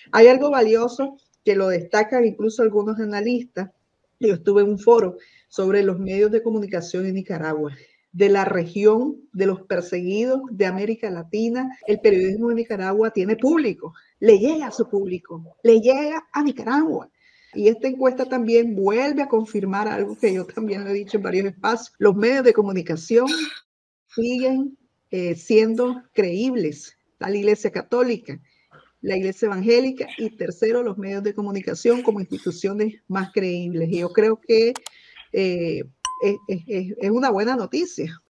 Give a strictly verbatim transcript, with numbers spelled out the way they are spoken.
Hay algo valioso que lo destacan incluso algunos analistas. Yo estuve en un foro sobre los medios de comunicación en Nicaragua, de la región de los perseguidos de América Latina. El periodismo de Nicaragua tiene público, le llega a su público, le llega a Nicaragua. Y esta encuesta también vuelve a confirmar algo que yo también lo he dicho en varios espacios. Los medios de comunicación siguen eh, siendo creíbles. La Iglesia Católica, la Iglesia Evangélica y tercero, los medios de comunicación como instituciones más creíbles. Y yo creo que eh, es, es, es una buena noticia.